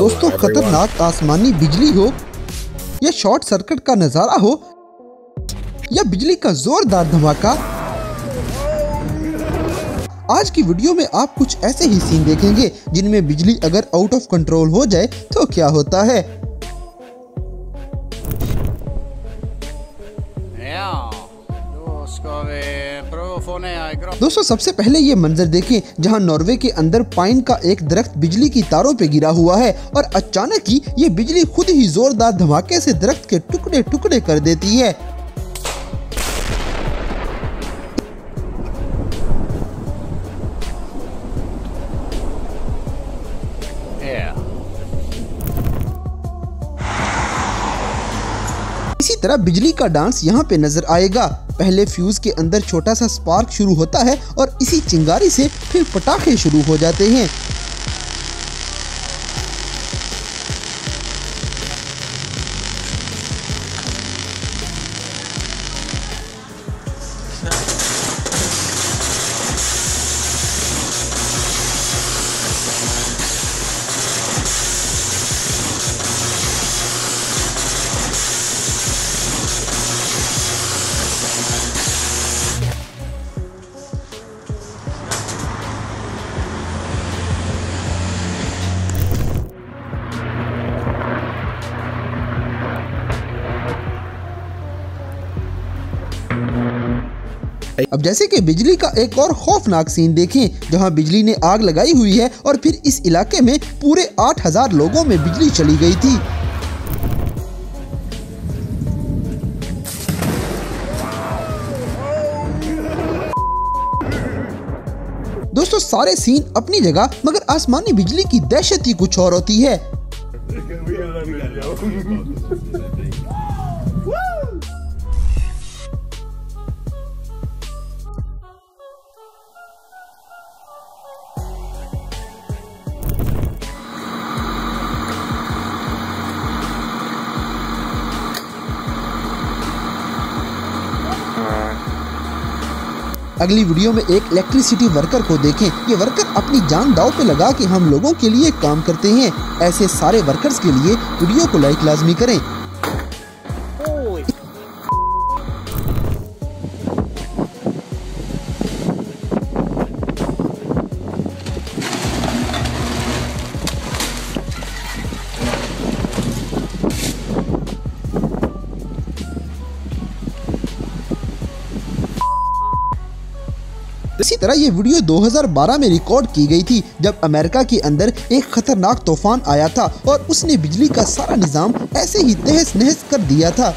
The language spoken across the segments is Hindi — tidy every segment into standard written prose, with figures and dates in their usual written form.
दोस्तों खतरनाक आसमानी बिजली हो या शॉर्ट सर्किट का नजारा हो या बिजली का जोरदार धमाका, आज की वीडियो में आप कुछ ऐसे ही सीन देखेंगे जिनमें बिजली अगर आउट ऑफ कंट्रोल हो जाए तो क्या होता है। दोस्तों सबसे पहले ये मंजर देखें जहां नॉर्वे के अंदर पाइन का एक दरख्त बिजली की तारों पे गिरा हुआ है और अचानक ही ये बिजली खुद ही जोरदार धमाके से दरख्त के टुकड़े टुकड़े कर देती है। इसी तरह बिजली का डांस यहाँ पे नजर आएगा। पहले फ्यूज के अंदर छोटा सा स्पार्क शुरू होता है और इसी चिंगारी से फिर पटाखे शुरू हो जाते हैं। अब जैसे कि बिजली का एक और खौफनाक सीन देखें जहां बिजली ने आग लगाई हुई है और फिर इस इलाके में पूरे 8000 लोगों में बिजली चली गई थी। दोस्तों सारे सीन अपनी जगह मगर आसमानी बिजली की दहशत ही कुछ और होती है। अगली वीडियो में एक इलेक्ट्रिसिटी वर्कर को देखें। ये वर्कर अपनी जान दांव पे लगा के हम लोगों के लिए काम करते हैं। ऐसे सारे वर्कर्स के लिए वीडियो को लाइक लाजमी करें। इसी तरह ये वीडियो 2012 में रिकॉर्ड की गई थी जब अमेरिका के अंदर एक खतरनाक तूफान आया था और उसने बिजली का सारा निजाम ऐसे ही तहस नहस कर दिया था।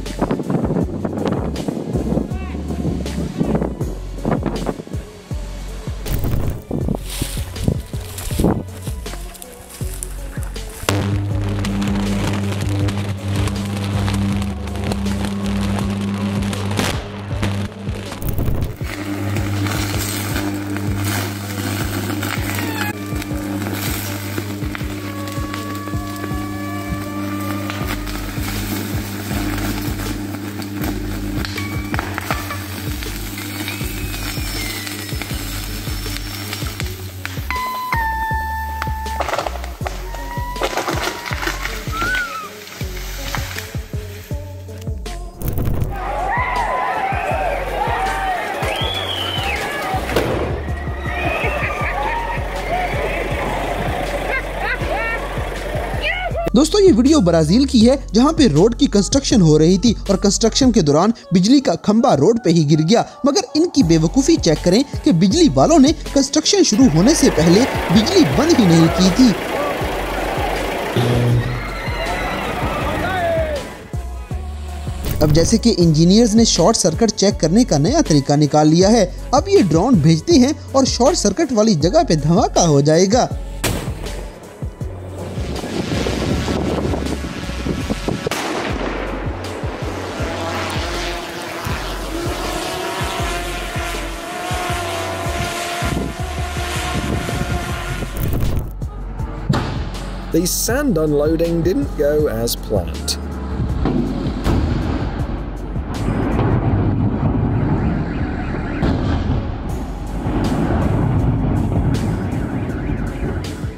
दोस्तों ये वीडियो ब्राजील की है जहां पे रोड की कंस्ट्रक्शन हो रही थी और कंस्ट्रक्शन के दौरान बिजली का खंभा रोड पे ही गिर गया। मगर इनकी बेवकूफ़ी चेक करें कि बिजली वालों ने कंस्ट्रक्शन शुरू होने से पहले बिजली बंद ही नहीं की थी। अब जैसे कि इंजीनियर्स ने शॉर्ट सर्किट चेक करने का नया तरीका निकाल लिया है। अब ये ड्रोन भेजते हैं और शॉर्ट सर्किट वाली जगह पे धमाका हो जाएगा। The sand unloading didn't go as planned.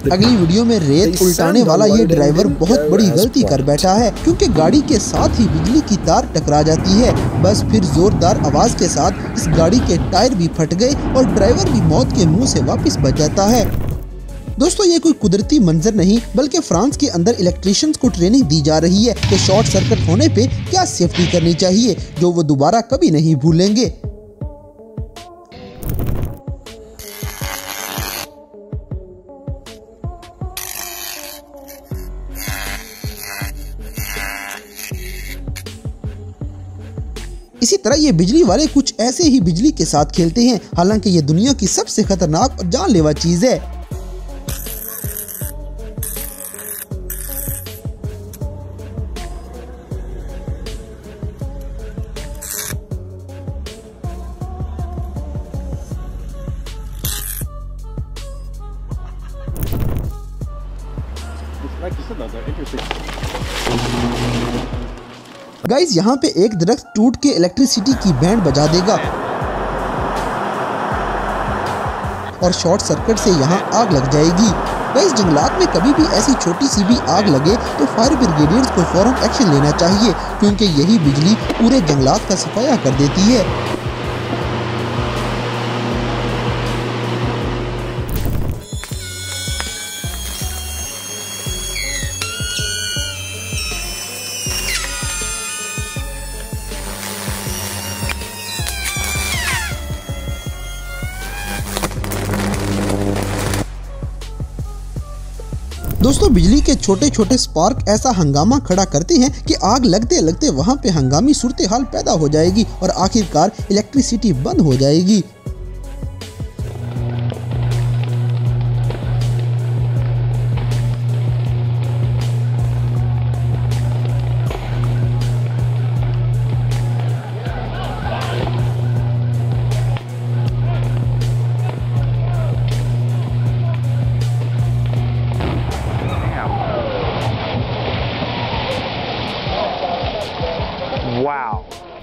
अगली वीडियो में रेत उल्टाने वाला ये ड्राइवर बहुत बड़ी गलती कर बैठा है, क्योंकि गाड़ी के साथ ही बिजली की तार टकरा जाती है। बस फिर जोरदार आवाज के साथ इस गाड़ी के टायर भी फट गए और ड्राइवर भी मौत के मुंह से वापस बच जाता है। दोस्तों, ये कोई कुदरती मंजर नहीं, बल्कि फ्रांस के अंदर इलेक्ट्रिशियंस को ट्रेनिंग दी जा रही है कि शॉर्ट सर्किट होने पे क्या सेफ्टी करनी चाहिए, जो वो दोबारा कभी नहीं भूलेंगे। इसी तरह ये बिजली वाले कुछ ऐसे ही बिजली के साथ खेलते हैं, हालांकि ये दुनिया की सबसे खतरनाक और जानलेवा चीज है। गाइस, यहाँ पे एक दरख्त टूट के इलेक्ट्रिसिटी की बैंड बजा देगा और शॉर्ट सर्किट से यहाँ आग लग जाएगी। गाइस, जंगलात में कभी भी ऐसी छोटी सी भी आग लगे तो फायर ब्रिगेडियर्स को फौरन एक्शन लेना चाहिए, क्योंकि यही बिजली पूरे जंगलात का सफाया कर देती है। दोस्तों, बिजली के छोटे छोटे स्पार्क ऐसा हंगामा खड़ा करते हैं कि आग लगते लगते वहां पे हंगामी सूरत हाल पैदा हो जाएगी और आखिरकार इलेक्ट्रिसिटी बंद हो जाएगी। Wow.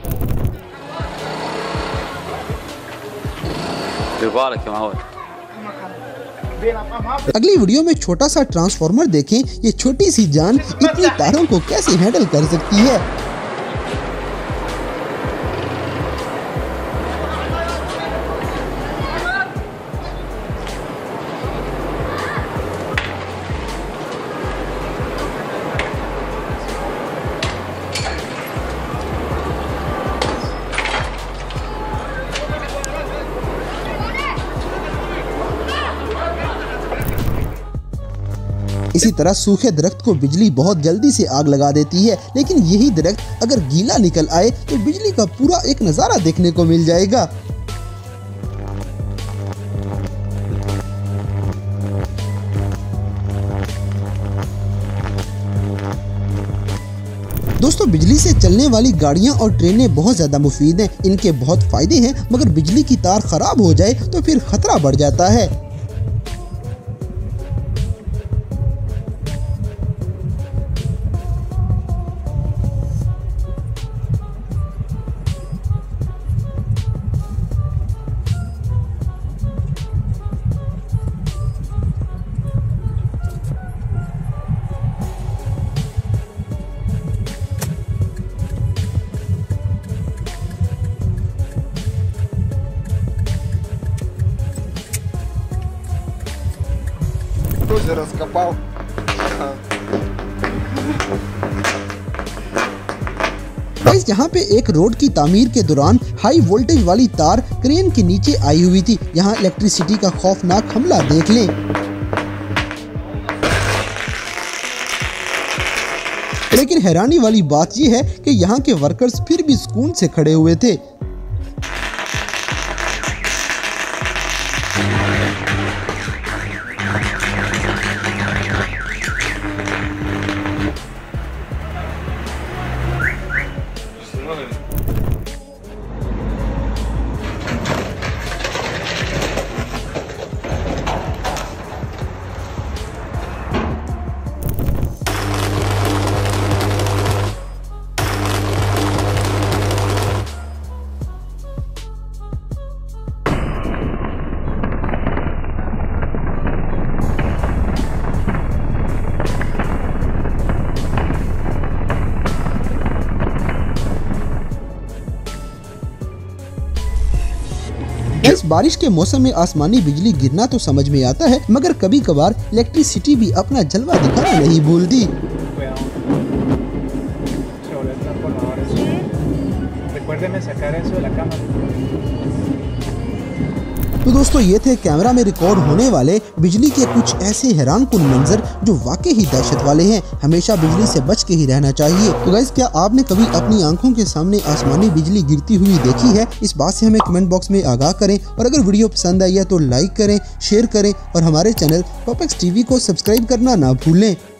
अगली वीडियो में छोटा सा ट्रांसफार्मर देखें, ये छोटी सी जान इतनी तारों को कैसे हैंडल कर सकती है। इसी तरह सूखे दरख्त को बिजली बहुत जल्दी से आग लगा देती है, लेकिन यही दरख्त अगर गीला निकल आए तो बिजली का पूरा एक नज़ारा देखने को मिल जाएगा। दोस्तों, बिजली से चलने वाली गाड़ियां और ट्रेनें बहुत ज़्यादा मुफीद हैं, इनके बहुत फायदे हैं, मगर बिजली की तार खराब हो जाए तो फिर खतरा बढ़ जाता है। Тоже раскопал. गाइस, यहाँ पे एक रोड की तामीर के दौरान हाई वोल्टेज वाली तार क्रेन के नीचे आई हुई थी। यहाँ इलेक्ट्रिसिटी का खौफनाक हमला देख लें। लेकिन हैरानी वाली बात यह है कि यहाँ के वर्कर्स फिर भी सुकून से खड़े हुए थे। गाइस बारिश के मौसम में आसमानी बिजली गिरना तो समझ में आता है, मगर कभी कभार इलेक्ट्रिसिटी भी अपना जलवा दिखाना नहीं भूलती। तो दोस्तों ये थे कैमरा में रिकॉर्ड होने वाले बिजली के कुछ ऐसे हैरानकुन मंजर जो वाकई ही दहशत वाले हैं। हमेशा बिजली से बच के ही रहना चाहिए। तो गाइस क्या आपने कभी अपनी आंखों के सामने आसमानी बिजली गिरती हुई देखी है? इस बात से हमें कमेंट बॉक्स में आगाह करें, और अगर वीडियो पसंद आई है तो लाइक करें, शेयर करें और हमारे चैनल पॉपेक्स टीवी को सब्सक्राइब करना ना भूलें।